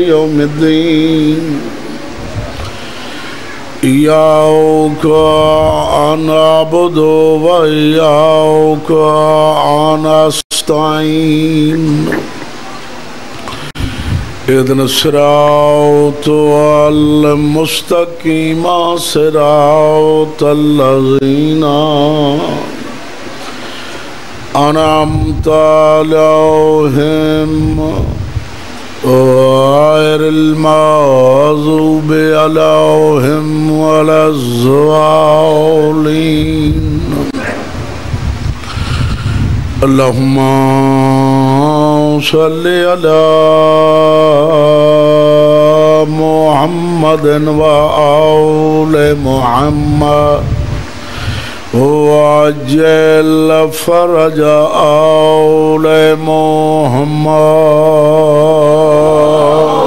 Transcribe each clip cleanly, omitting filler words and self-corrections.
يوم الدين إياك نعبد وإياك نستعين اهدنا الصراط المستقيم صراط الذين أنعمت عليهم غير المغضوب عليهم ولا الضالين اللهم صل على محمد وآل محمد وعجل فرج آل محمد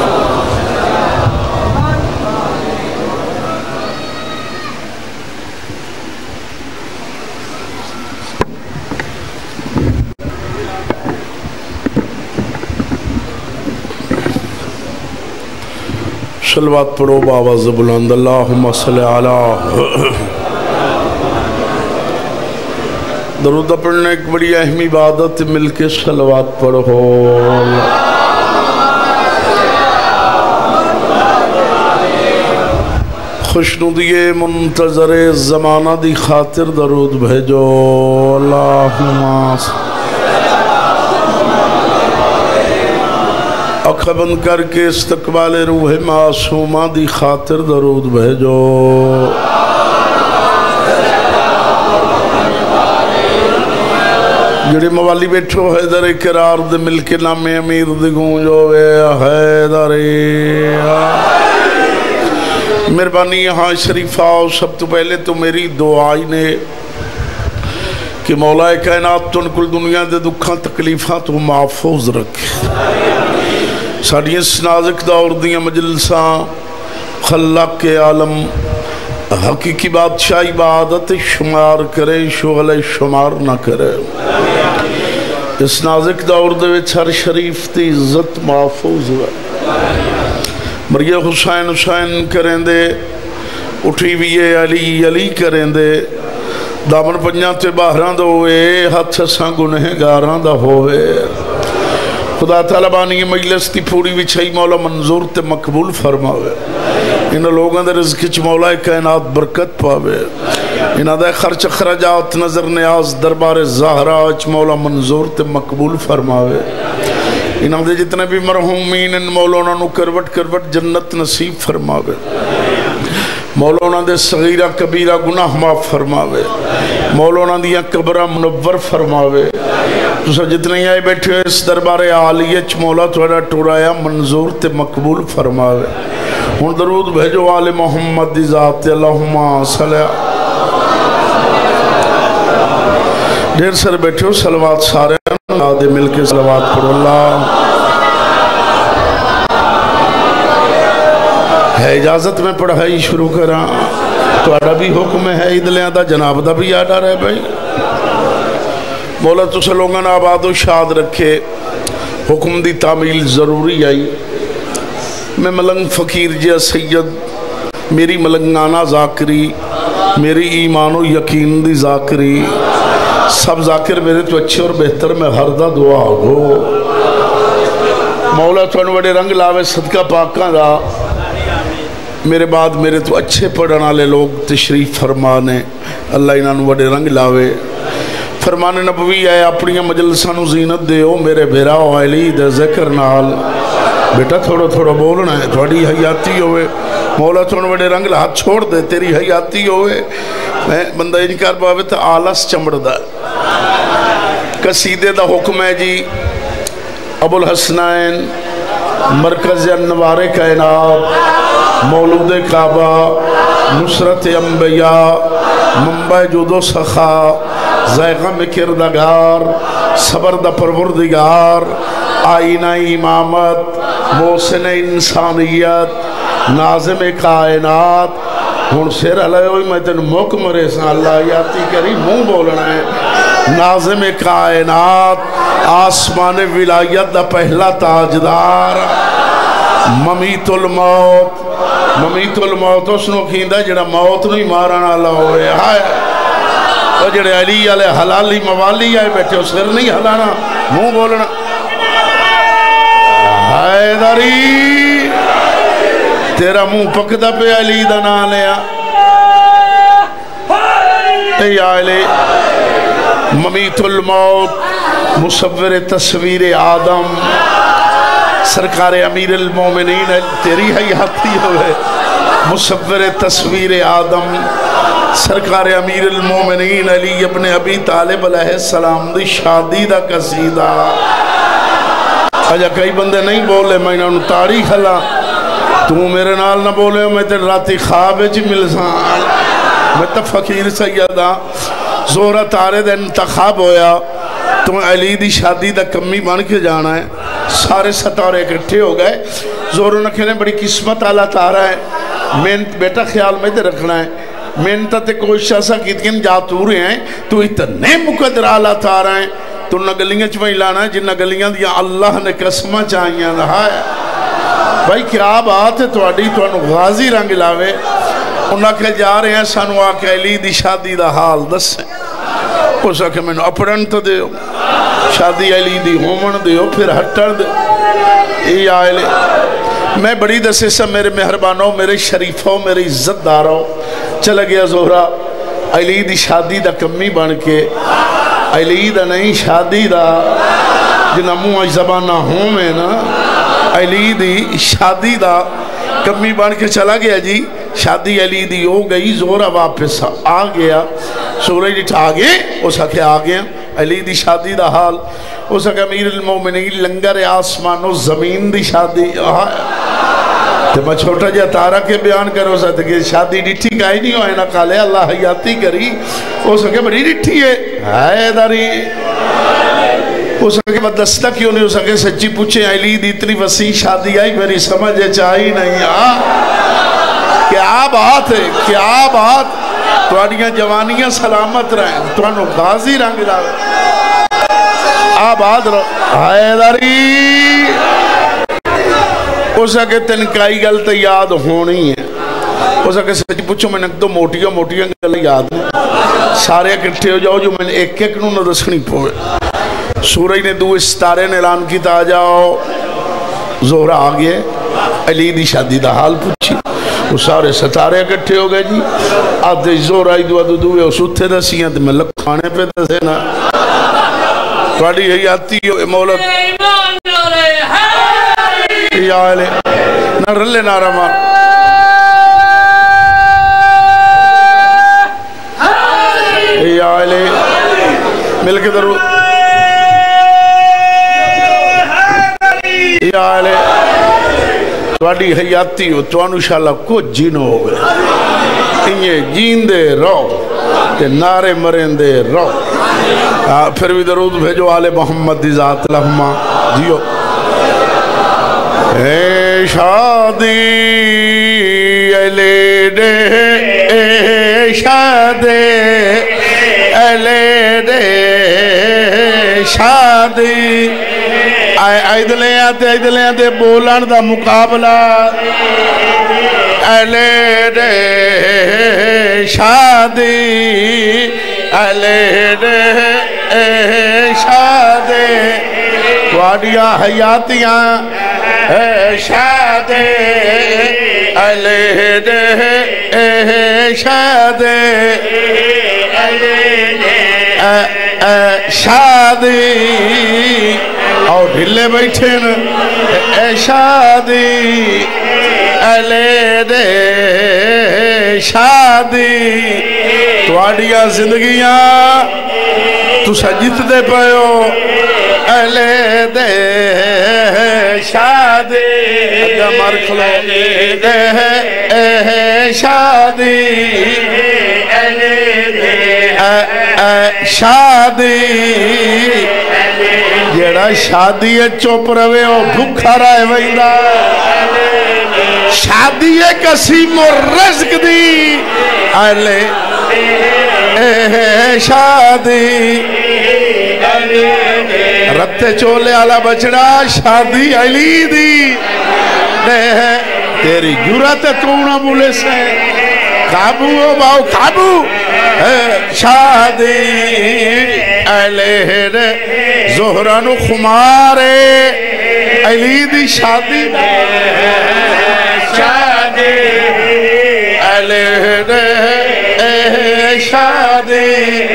صلوات پڑھو بآواز بلند اللہم صلی علی درود پڑھنے ایک بڑی اہم عبادت مل کے صلوات پڑھو خوشنودی منتظر زمانہ دی خاطر درود بھیجو اللہم اکھ بند کر کے استقبال روح معصومہ دی خاطر درود بھیجو جڑے موالی بیٹھو حیدر کرار دے مل کے نام امیر دی گونجو اے حیدر مہربانی یہاں شریف آؤ سب تو پہلے تو میری دعائی نے کہ مولا کائنات تن کل دنیا دے دکھاں تکلیفاں تو محفوظ رکھے ساڑھی اس نازک دور دیاں مجلساں خلاق کے عالم حقیقی بادشاہ عبادت شمار کرے شغل شمار نہ کرے اس نازک دور دے وچ ہر شریف دی عزت محفوظ ہے مریا حسین حسین کریں دے اٹھی بھی علی علی کریں دے دامن پنجاں تے باہراں دا ہوئے ہاتھ ساں گنہگاراں دا ہوئے خدا تعالیٰ بانی مجلس تی پوری وچھائی مولا منظور تے مقبول فرماوے ان لوگوں دے رزق چ مولا کائنات برکت پاوے انہاں دے خرچ خراجات نظر نیاز دربار زہرا چ مولا منظور تے مقبول فرماوے انہاں دے جتنے بھی مرحومین ان مولانا نو کروٹ کروٹ جنت نصیب فرماوے مولانا دے صغیرہ کبیرہ گناہ معاف فرماوے مولانا دیا قبرہ منور فرماوے تو سب جتنے آئے بیٹھے اس دربار عالیت مولا تھوڑا ٹورایا منظور تے مقبول فرماوے ہون درود بھیجو آل محمد دی ذات اللہم صلی دیر سر بیٹھے ہو صلوات سارے آدھے مل کے صلوات پر اللہ ہے اجازت میں پڑھائی شروع کراں تو آڈا بھی حکم ہے ادلیاں دا جناب دا بھی آڈا رہے بھائی مولا تو سلونگاں آباد و شاد رکھے حکم دی تعمیل ضروری آئی میں ملنگ فقیر جیا سید میری ملنگانہ ذاکری میری ایمان و یقین دی ذاکری سب ذاکر میرے تو اچھے اور بہتر میں ہردہ دعا ہو مولا تو انوڑے رنگ لاوے صدقہ پاکاں دا میرے بعد میرے تو اچھے پڑھنا لے لوگ تشریف فرمانے اللہ انہوں وڑے رنگ لاوے فرمان نبوی ہے اپنی مجلسان و زینت دے او میرے بھیراؤ علی دے ذکر نال بیٹا تھوڑا تھوڑا بولنا ہے تھوڑی حیاتی ہوئے مولا تھوڑا بڑے رنگ ہاتھ چھوڑ دے تیری حیاتی ہوئے بندہ انکار باوے تا آلس چمڑ دا قصیدے دا حکم ہے جی ابو الحسنین مرکز انوار کائنات مولود کعبہ نصرت انبیاء منبع جود و سخا زیغم کردگار صبر دا پروردگار آئینہ امامت محسن انسانیت ناظم کائنات ہون سیر علیہ ہوئی میں تین مکمرے سا اللہ یاتی کری موں بولنا ہے ناظم کائنات آسمان ولایت دا پہلا تاجدار ممیت الموت اس نو کھیندا جڑا موت نہیں مارن والا ہوئے ہائے وہ جڑے علی والے حلالی موالی آئے بیٹھے ہو سر نہیں ہلانا منہ بولنا حیدری تیرا منہ پکدا پہ علی دا نام لیا اے علی ممیت الموت مصور تصویر آدم سرکار امیر المومنین تیری حیاتی ہوئے مصور تصویر آدم سرکار امیر المومنین علی ابن ابی طالب علیہ السلام دی شادی دا قصیدہ اجا کئی بندے نہیں بولے میں انہوں تاریخ اللہ تو میرے نال نہ بولے میں تیرے راتی خواب جی ملسان میں تا فقیر سیدہ زورہ تارے دے انتخاب ہویا تم علی دی شادی دا کمی بن کے جانا ہے سارے ستارے اکٹھے ہو گئے زوروں نے کہنے بڑی قسمت اللہ تارا ہے میں بیٹا خیال میں دے رکھنا ہے میں نے تے کوئی شاسا کتکن جاتورے ہیں تو اتنے مقدر اللہ تارا ہیں تو نہ گلیاں چوئی لانا ہے جنہ گلیاں دیا اللہ نے قسمہ چاہیاں رہا ہے بھائی کیا بات ہے توڑی تو انہوں غازی رنگ لاوے انہاں کے جا رہے ہیں سانو آکے علی دی شادی دا حال دس ہیں اس آکے میں نے اپڑن تو دے ہو شادی علی دی ہومن دے ہو پھر ہٹر دے ای آئلے میں بڑی دسے سا میرے مہربانوں میرے شریفوں میرے عزت داروں چلا گیا زہرہ علی دی شادی دا کمی بن کے علی دا نہیں شادی دا جنہ منہ زبانہ ہوں میں نا علی دی شادی دا کمی بن کے چلا گیا جی شادی علی دی ہو گئی زہرہ واپس آ گیا سورج جٹھ آگے اس کے آگے علی دی شادی دا حال اس کے امیر المومنین لنگر آسمان و زمین دی شادی تو میں چھوٹا جا تارا کے بیان کرو سکتے کہ شادی ڈٹھی کائی نہیں ہوئے نا کالے اللہ حیاتی کری اس کے بڑی ڈٹھی ہے حیدری اس کے بعد دستہ کیوں نہیں اس کے سچی پوچھے علی دی اتنی وسیع شادی آئی میری سمجھ چاہی نہیں کیا بات ہے کیا بات توڑیاں جوانیاں سلامت رہیں توڑنو غازی رنگ لاؤ آباد رہو حیدری اسا کہ تنکائی گلت یاد ہونی ہے اسا کہ سچ پوچھو میں نے دو موٹیاں گل یاد ہیں سارے اکٹھے ہو جاؤ جو میں نے ایک نو نہ دسنی پوئے سورج نے دو ستارے نے اعلان کی تا جاؤ زہرہ آگئے علی دی شادی دا حال پوچھی وہ سارے ستارے اکٹھے ہو گئے جی آدھے زہرہ آئی دو ہے اس اتھے دسیاں تو میں لکھانے پہ دسے نا توڑی یہی آتی ہو مولت یا علی نہ رلے نارا مار یا علی مل کے درو یا علی توڑی حیاتی ہو توانو شاءاللہ کچھ جینو ہو گئے انہیں جین دے رو تے نارے مرین دے رو پھر بھی درود بھیجو آل محمد دی ذات لہما جیو اے شادی علی دے اے شادی علی دے شادی ایدلیں آتے بولن دا مقابلہ علی دے شادی علی دے شادی توڑیاں حیاتیاں شادی علی دے شادی شادی اور ڈھلے بیٹھے نا اے شادی علی دے شادی توڑیاں زندگیاں تو سجت دے پہو علی دے شادی جمر کھلو دے شادی علی دے شادی جیڑا شادی چوپ روے ہو بھکھا رائے ویدہ شادی قسیم و رزق دی علی شادی رتے چولے آلہ بچڑا شادی علی دی تیری جرات تو نہ بولے سے قابو باؤ قابو شادی علیہ زہران و خمارے علی دی شادی شادی علیہ شادی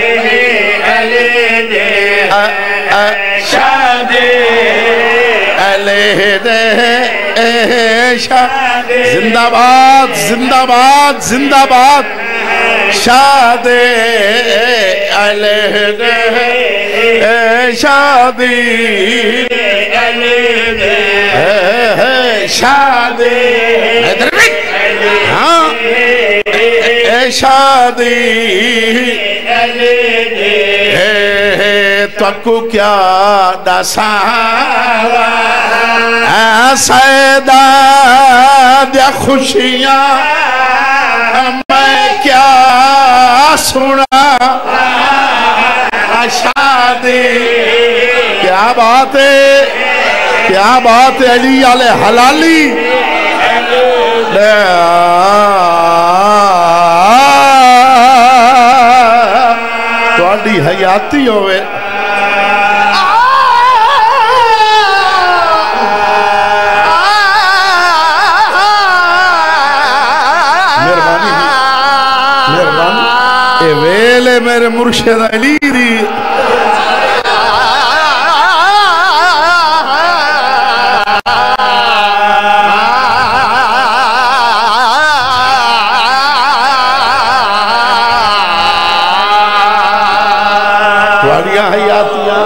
علیہ شادی علیہ زندہ باد زندہ باد زندہ باد شادی علیہ شادی شادی ہاں شادی تو کو کیا دساوا سیدہ دیا خوشیاں میں کیا سنا شادی کیا بات ہے علی علیہ حلالی تواڈی حیاتی ہوئے اے ویلے میرے مرشد علی دی تواڈیاں حیاتیاں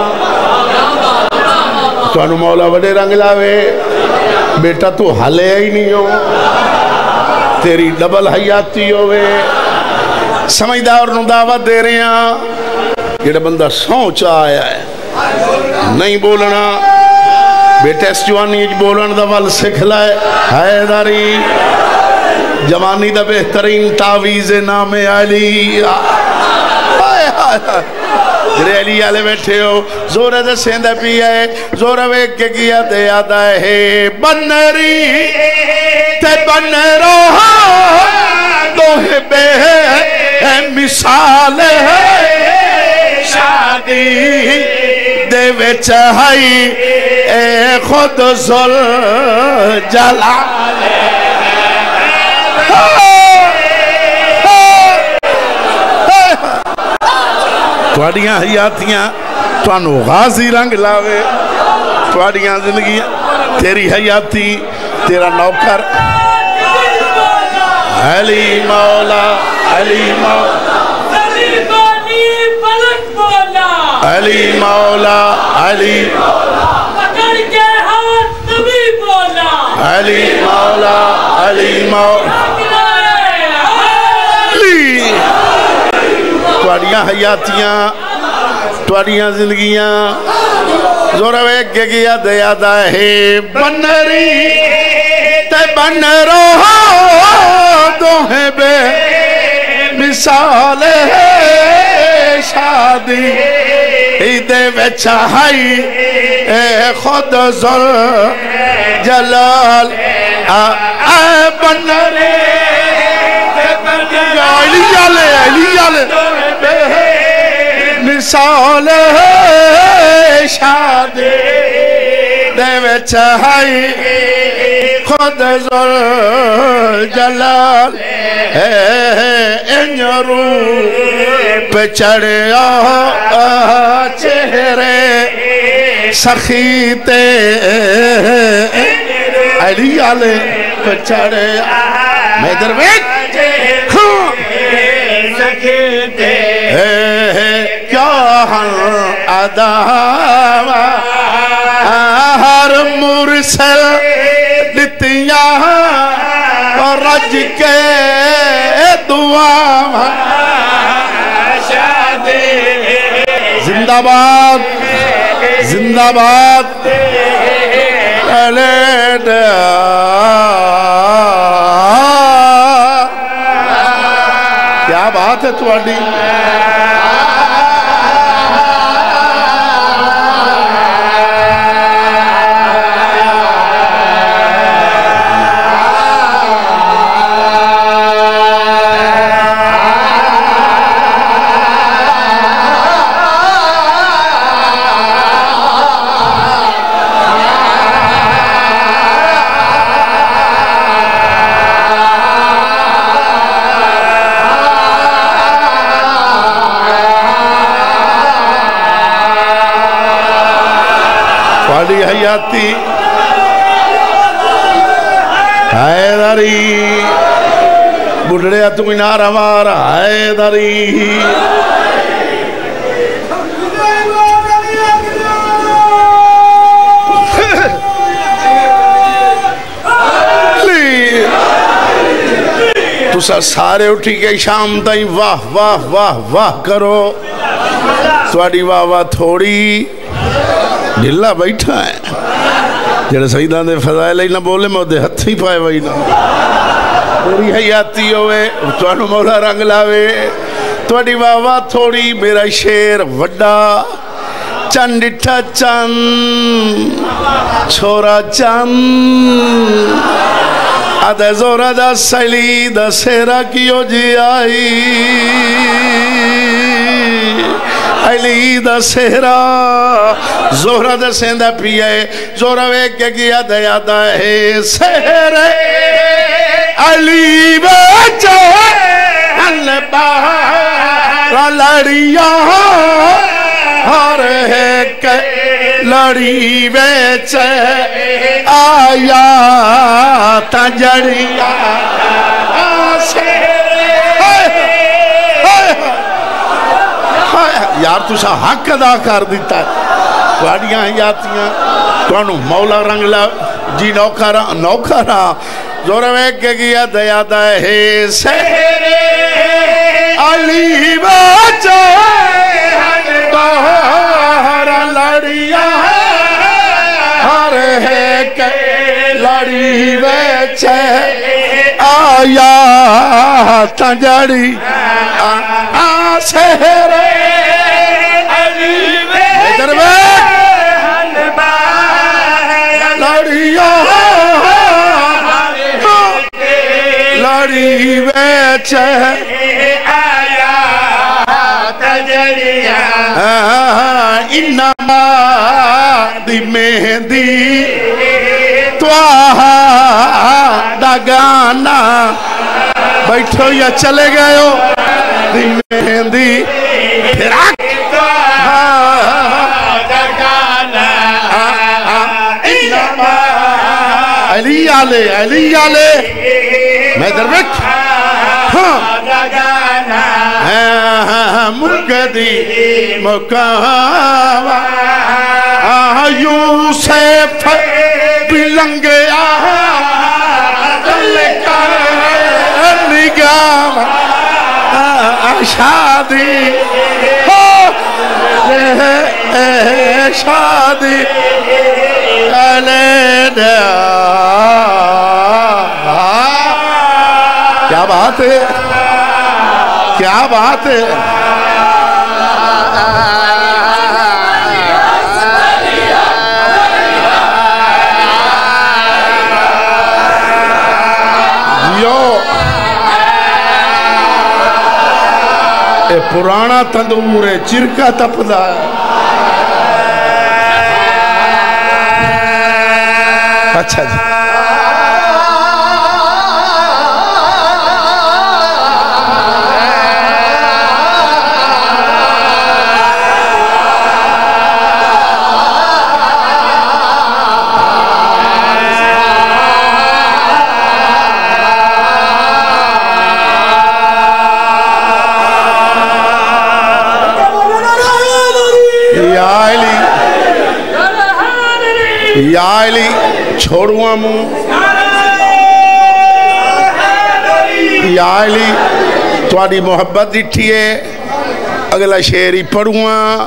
تانوں مولا وڈے رنگ لاوے بیٹا تو حلے ہی نہیں ہو تیری ڈبل حیاتی ہوئے سمجھدار نو دعوت دے رہے ہیں یہ بندہ سوچ آیا ہے نہیں بولنا بیٹے اس جوانی بولن دا ول سکھ لائے حیداری جوانی دا بہترین تعویز نام علی جرے علی آلے بیٹھے ہو زورہ دے سیندہ پی ہے زورہ ویک کے کیا دے آدھا ہے بنری تے بن روحا دوہ بے مثال ہے شادی دے وچ ہائی اے خود ذل جلال تواڈیاں حیاتیاں توانو غازی رنگ لاوے تواڈیاں زندگیاں تیری حیاتی تیرا نوکر علی مولا علی مولا علی مولا علی پکڑ کے ہاتھ نبی بولا علی مولا علی مولا تواڈیاں حیاتیاں تواڈیاں زندگیاں زورہ ویک کے گیا دیادہ ہے بنری تے بن روحا دوہیں بے مثال ہے شادی دے وچا ہائی اے خود ذل جلال بنری علی آلے علی آلے مثال ہے شادی دے وچ ہائی خود ذل جلال انجرو پہ چڑھیا چہرے سخیتے علی آلے پہ چڑھیا میں درویج کیا ہن عداوہ ہر مرسل دتیاں رج کے دعا زندہ باد زندہ باد کیا بات ہے تواڈی حیاتی حیدری بڑھڑیا تو نعرہ مارا حیدری تسا سارے اٹھی کے شام تائیں واہ واہ واہ واہ کرو تواڈی واہ واہ تھوڑی ڈھلا بیٹھا ہے جڑے سیدان دے فضائل ہی نہ بولے میں دے ہتھ ہی پائے وہی نہ میری حیاتی ہوئے توانو مولا رنگ لاوے تواڈی واہ واہ تھوڑی میرا شیر وڈا چند ڈٹھا چند چھوڑا چند آدھے زورا دا سیلی دا سیرا کیو جی آئی علی دا سیرا زورا دا سیندہ پیئے زورا ویک کے کیا دیا دا ہے سیرے علی بچے انبارا لڑیاں ہر ہے کہ لڑی بیچے آیا تجڑیا یار تُسا حق ادا کر دیتا ہے تواڈیاں حیاتیاں توانو مولا رنگ لا جی نوکرا زور ویک کے گیا دیا ہے سہرے علی بچے بہارا لڑیا ہر ہے کہ لڑی بیچے آیا تجڑی سہرے علی بیچے لڑیا لڑی بیچے آیا تجڑی انما دی مہندی تواہا دا گانا بیٹھو یا چلے گئے ہو دی مہندی پھر تواہا دا گانا انما علی آلے میں دروک دا گانا مقدی مقاوہ یوسف بلنگ نگاہ شادی شادی کیا بات ہے کیا بات ہے پرانا تندور ہے چرکا تپدا ہے اچھا جی یا علی چھوڑوں موں یا علی تواڈی محبت ڈٹھیے اگلا شعری پڑھوں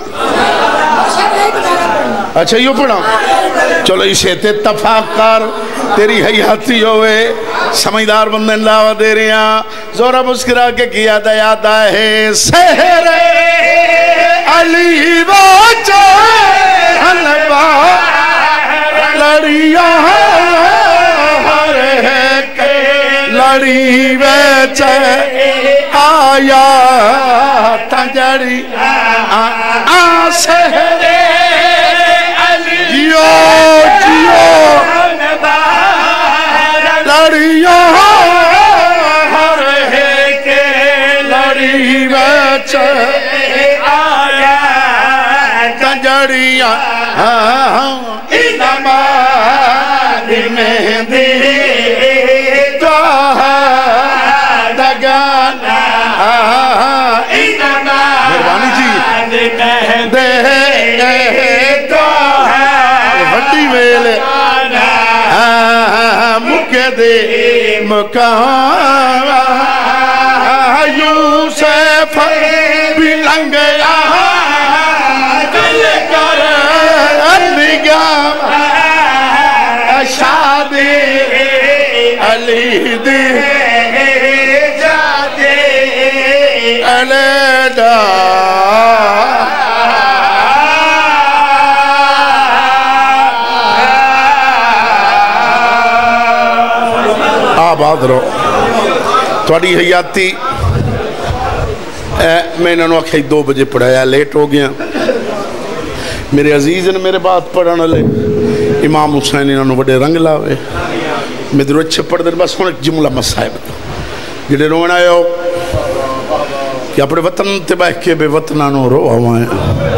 اچھا یوں پڑھا چلو اسے اتفاق کر تیری حیاتی ہوئے سمجھدار بندن لاوہ دے رہے ہیں زورہ مسکرا کے کیا دیا ہے سہرے علی بچے لڑیاں ہر ہے کہ لڑی بیچے آیا تجڑی سہرے جیو جیو لڑیاں ہر ہے کہ لڑی بیچے آیا تجڑیاں مہندی تو دگانا مہربانی جی دے تو وڈی ویل مکے دے مکان یوسف بھی لنگیا شادی علی دی جادی علیدہ آباد رو تھوڑی حیاتی میں انہوں نے آکھا 2 بجے پڑھایا لیٹ ہو گیا میرے عزیز نے میرے بات پڑھانا لے امام حسین انہوں نے بڑے رنگ لاوے میں در اچھے پڑھ دے بس ہونے جملہ مسائب جڑے رونا آئے ہو کہ اپنے وطن تے بیٹھ کے بے وطنانو رو ہوائیں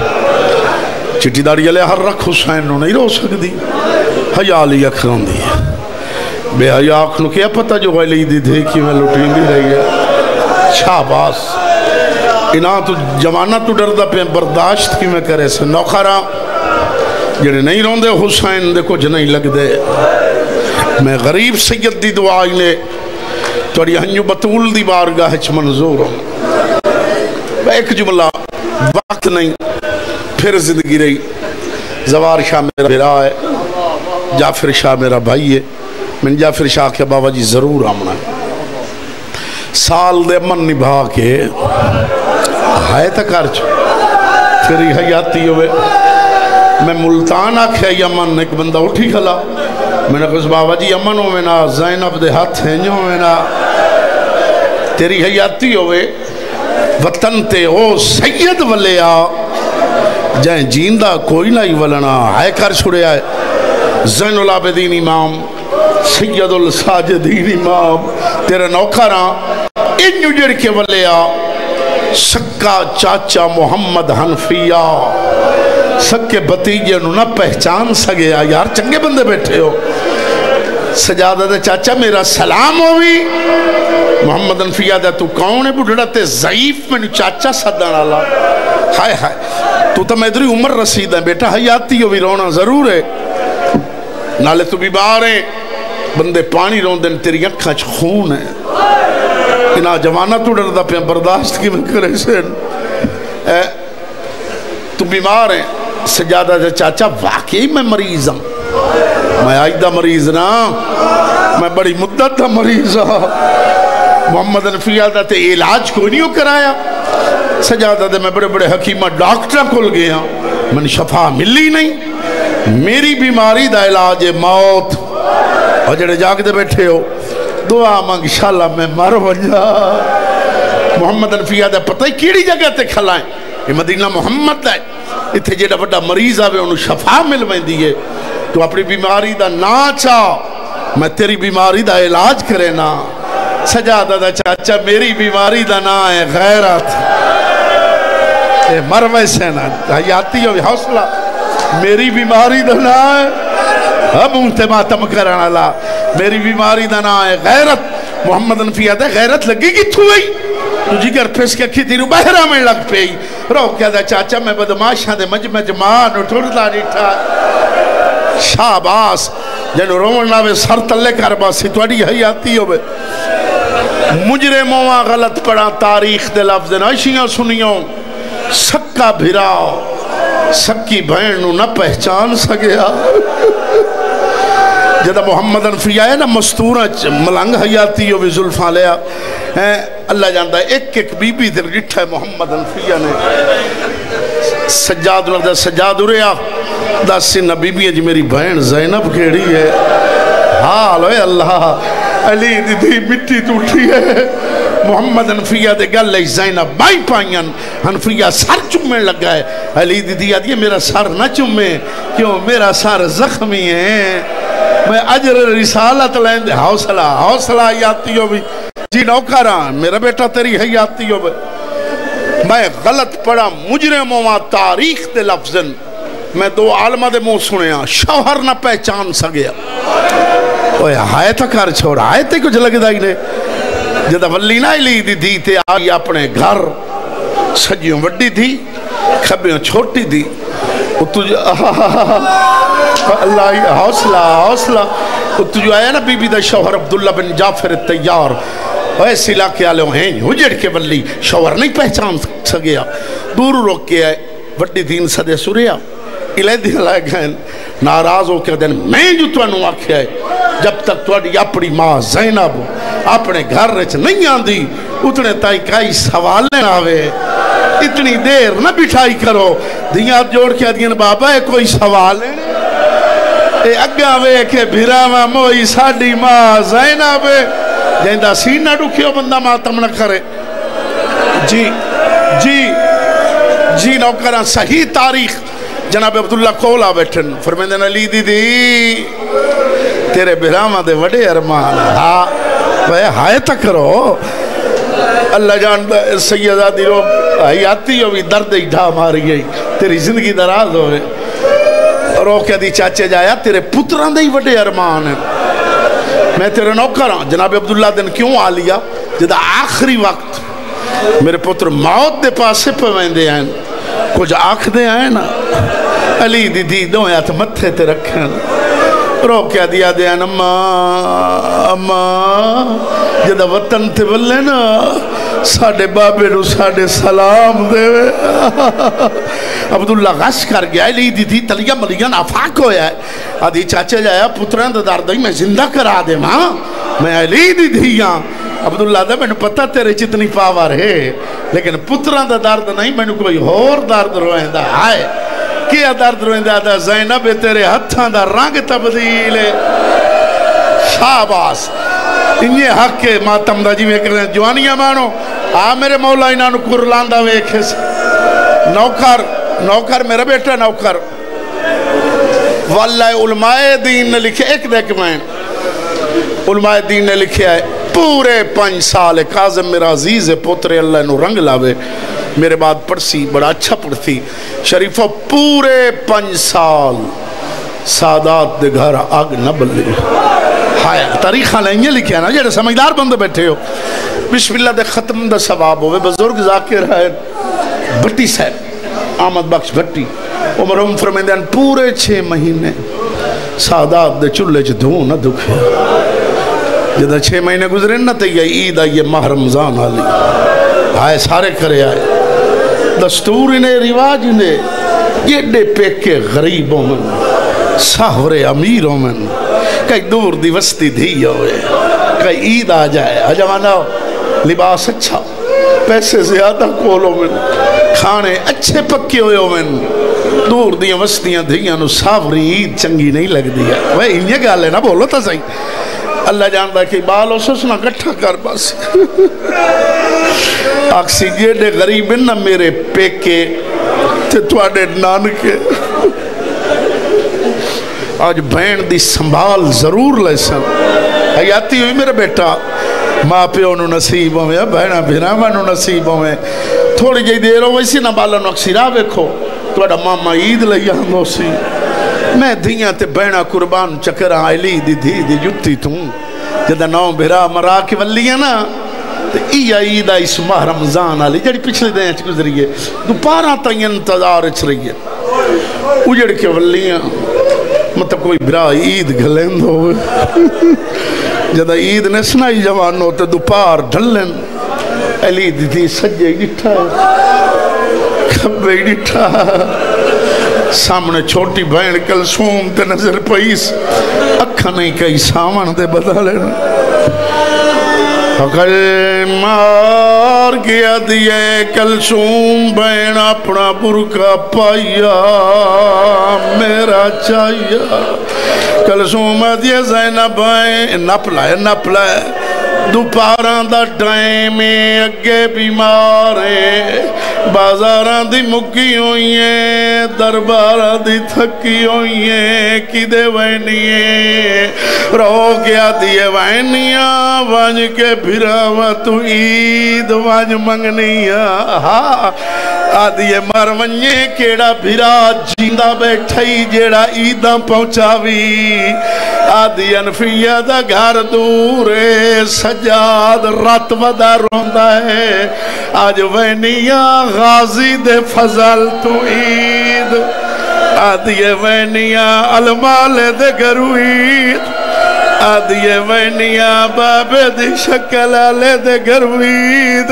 چٹی داری علیہ ہر رکھ حسین نو نہیں رو سکتی حیاء علی اکھران دی بے حیاء اکھنو کیا پتہ جو غیلی دی دے کی میں لٹین دی رہی ہے شاباس انہاں تو جوانہ تو ڈردہ پہ برداشت کی میں کرے سے نوخرہ جنہیں نہیں رون دے حسین دے کچھ نہیں لگ دے میں غریب سید دی دعائی نے توڑی ہنیو بطول دی بارگاہ چھ منظور ہوں ایک جملہ وقت نہیں پھر زندگی رہی زوار شاہ میرا بھرا ہے جعفر شاہ میرا بھائی ہے میں جعفر شاہ کے بابا جی ضرور آمنا ہے سال دے من نبھا کے ہائے تک کرچ تیری حیاتی ہوئے میں ملتان آکھے یمن ایک بندہ اٹھی کھلا میں نے کہا بابا جی یمن ہوئے نا زینب دے ہاتھ ہیں جو ہوئے نا تیری حیاتی ہوئے وطن تے او سید ولیا جائیں جیندہ کوئی نہیں ولنا ہائے کر چھڑے آئے زین العابدین امام سید الساجدین امام تیرے نوکران انجو جڑ کے ولیا سکا چاچا محمد حنفیہ سکے بتیجے انہوں نہ پہچان سگیا یار چنگے بندے بیٹھے ہو سجادہ دے چاچا میرا سلام ہوئی محمد حنفیہ دے تو کون ہے بڑھڑا تے ضعیف میں نے چاچا صدر اللہ ہائے ہائے تو میں ادھری عمر رسید ہے بیٹا حیاتی ہوئی رونا ضرور ہے نالے تو بیمار ہیں بندے پانی رون دن تیری اکھاں چھ خون ہے انہا جوانہ تو ڈردہ پہ برداشت کی میں کرے سین تو بیمار ہیں سجادہ دے چاچا واقعی میں مریض ہوں میں آئیدہ مریض نا میں بڑی مدت تھا مریض ہوں محمد حنفیہ دا تے علاج کوئی نہیں ہو کرایا سجادہ دے میں بڑے بڑے حکیمہ ڈاکٹر کھل گیا میں نے شفا ملی نہیں میری بیماری دا علاج موت اور جڑے جاگ دے بیٹھے ہو دعا مانگ انشاءاللہ میں مر ہو جا محمد حنفیہ دا پتہ ہی کیڑی جگہ تے کھلائیں یہ مدینہ محمد ہے اتھے جیڑا بڑا مریض آوے انہوں شفا مل میں دیئے تو اپنی بیماری دا نا چاہ میں تیری بیماری دا علاج کرے نا سجادہ دا چاچا میری بیماری دا نا ہے غیرت مر ویسے نا حیاتی ہوئی حوصلہ میری بیماری دا نا ہے اب انتے ماتم کرنا اللہ میری بیماری دا نا ہے غیرت محمد حنفیہ دے غیرت لگی کی تو ہوئی تجھی گر پھس کے کھی تیرو بہرہ میں لگ پئی رو کیا دا چاچا میں بدماشاں دے مجمع جمان اٹھوڑتا نیٹھا شاباس جنہوں رون لاوے سر تلے کربا سی توڑی حیاتی ہوئے مجرموں غلط پڑا تاریخ دے لفظ نائشیاں سنیوں سکا بھرا سکی بہنوں نہ پہچان سگیا جدہ محمد حنفیہ ہے نا مستورہ ملنگ حیاتی ہوئے ظلفہ لیا اللہ جانتا ہے ایک بی بی در جٹھا ہے محمد حنفیہ نے سجاد نردہ سجاد ریا دا سنہ بی بی جی میری بہن زینب کھیڑی ہے حال ہوئے اللہ علی دی مٹی ٹوٹی ہے محمد حنفیہ دے گل لئی زینب بائی پائیں حنفیہ سر چمیں لگا ہے علی دی یہ میرا سر نہ چمیں کیوں میرا سر زخمی ہے میں اجر رسالت لیں دے حوصلہ حیاتی ہو بھی جی نوکران میرا بیٹا تیری حیاتی ہو بھی میں غلط پڑا مجرموں تاریخ دے لفظن میں دو عالمہ دے منہ سنیا شوہر نہ پہچان سگیا اوہ ہائے تا کر چھوڑا آئے تے کچھ لگتا ہی نہیں جدہ ولی نہ لی دی تے آئی اپنے گھر سجیوں وڈی تھی کھبیوں چھوٹی تھی اللہ حوصلہ حوصلہ تجھو آیا نا بی بی دا شوہر عبداللہ بن جعفر تیار ایسی علاقے آلے ہیں ہجڑ کے ولی شوہر نہیں پہچان سگیا دور روک کے آئے وڈی دین صدے سوریا الہ دین لائے گئے ناراض ہو کے دن میں جو تو انہوں آکھے آئے جب تک تو اپنی ماں زینب اپنے گھر رچ نہیں آندی اتنے تائی کئی سوال نہ آوے اتنی دیر نہ بٹھائی کرو دیاں جوڑ کے دین بابا ہے کوئی سوال ہے اے اگا وے کہ بھراما موئی ساڑی ماں زینب جہندہ سینہ ڈکھیو بندہ ماتم نہ کرے جی نوکران صحیح تاریخ جناب عبداللہ کولا بیٹھن فرمیندن علی دی تیرے بھراما دے وڈے ارمان ہائے تک کرو اللہ جانتا سیدہ دی رو حیاتی ہوئی درد ہی ڈھا ماری گئی تیری زندگی دراز ہوئے رو کیا دی چاچے جایا تیرے پتران دے ہی وڈے ارمان ہیں میں تیرے نوکر ہوں جناب عبداللہ دن کیوں آ لیا جدہ آخری وقت میرے پتر موت دے پاسے پویندے ہیں کچھ آنکھ دے آئے نا علی دی دو یا تو متھے تے رکھیں رو کیا دیا دے ہیں اما جدہ وطن تے بلے نا ساڑھے بابے نو ساڑھے سلام دے عبداللہ غش کر گیا علی دی تلیہ ملیہ نافاق ہویا ہے آدھی چاچے جایا پتران دا داردائی میں زندہ کرا دے ماں میں علی دی عبداللہ دا میں نے پتہ تیرے جتنی پاور ہے لیکن پتران دا دارد نہیں میں نے کوئی اور دارد روئیں دا آئے کیا دارد روئیں دا زینب تیرے ہتھاں دا رنگ تبدیل شاباس انہیں حق کے ماتم دا جی میں کرنے جوانیاں مانو میرے مولا انہاں نو کرلاندہ ویکھے نوکر میرا بیٹا نوکر واللہ علماء دین نے لکھے ایک دیکھ میں علماء دین نے لکھے ہے پورے 5 سال کاظم میرا عزیز پوترے اللہ نو رنگ لاوے میرے بعد پڑھسی بڑا اچھا پڑھتی شریفہ پورے 5 سال سادات دے گھر آگ نہ بلے تاریخہ لیں لکھے ہیں نا جیڑے سمجھدار بندے بیٹھے ہو بسم اللہ دے ختم دا ثواب ہوئے بزرگ ذاکر ہے بھٹی صاحب آمد بخش بھٹی عمر فرمیندین پورے 6 مہینے سادات دے چلے چھ دھوں نہ دکھے جدہ 6 مہینے گزرے نہ تے یہ عید آئیے ماہ رمضان آلی آئے سارے کرے آئے دستور انہیں رواج انہیں یہ ڈے پیکے غریبوں میں ساہورے امیروں میں کئی دور دی وستی دھی ہوئے کئی عید آ جائے حجمانہ لباس اچھا پیسے زیادہ کولوں میں کھانے اچھے پکے ہوئے میں دور دیاں وستیاں دھیاں نو ساوری عید چنگی نہیں لگ دیا وہ انہیں گالے نہ بولو تا صحیح اللہ جانتا کہ بالو سسنا گٹھا کر بس آکسی جیڑے غریب نہ میرے پیکے تے توڑے نانکے آج بین دی سنبھال ضرور لیسن حیاتی ہوئی میرے بیٹا ماں پیو نو نصیب ہوئے بہنہ بھیراما نو نصیب ہوئے تھوڑی جائی دیر ہو ویسی نہ بالا نو اکسیرہ بیکھو توڑا ماما عید لیا ہم سی میں دھیاں تے بہنہ قربان چکر آئلی دی جتی توں جدہ نو بھیرا مرا کے ولی ہے نا تو ایا عید آئی سماہ رمضان آلی جڑی پچھلے دیں اچھ گزری ہے دوپارہ تا انتظار اچھ رہی ہے اجڑ کے ولی ہیں مطلب کوئی برا عید گھلیں دو جدہ عید نسنائی جوان ہوتے دوپار ڈھلن علی دی سجے ڈٹھا کھبے ڈٹھا سامنے چھوٹی بہن کلثوم تے نظر پئیس اکھا نہیں کئی سامان دے بدا لینا اکل مار گیا دیئے کلثوم بہن اپنا برکا پایا میرا چاہیا کلثوم دیئے زینب بہن نپ لائے دوپاران دا ٹائم اگے بیمارے بازاران دی مکی ہوئی ہیں درباران دی تھکی ہوئی ہیں کی دے وینیے رو گیا دیئے وینیاں وانج کے بھراوا تو عید وانج منگنیاں آدھیے مرمنیے کیڑا بھیرا جیندہ بیٹھائی جیڑا عیدہ پہنچاوی آدھی انفیہ دا گھر دورے سجاد رات ودا روندہ ہے آج وینیاں غازی دے فضل تو عید آدھیے وینیاں علمال دے گروید آدھیے وینیاں بابے دی شکل آلے دے گروید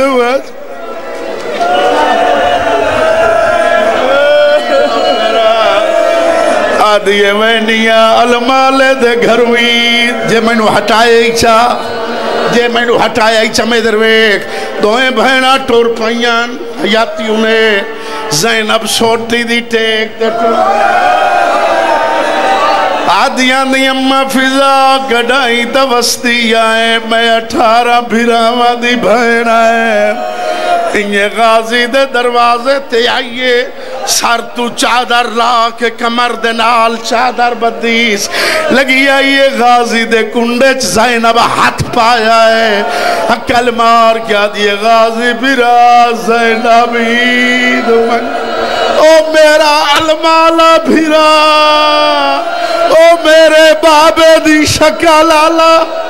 آدھیے وینیاں علمالے دے گھروی جے میں نو ہٹائے ایچا میں درویک دوئیں بہنہ ٹور پائیان حیاتیوں نے زینب سوٹی دی ٹیک دے ٹور آدھیاں دی اممہ فضا گڑائی دوستی آئے میں 18 بھیراوہ دی بہن آئے انہیں غازی دے دروازے تے آئیے سر تو چادر لا کے کمر دے نال چادر بدیس لگی آئیے غازی دے کنڈے زینب ہاتھ پایا ہے اکل مار کیا دیے غازی بھیرا زینب عید او میرا علمالا بھیرا او میرے بابے دی شکل آلا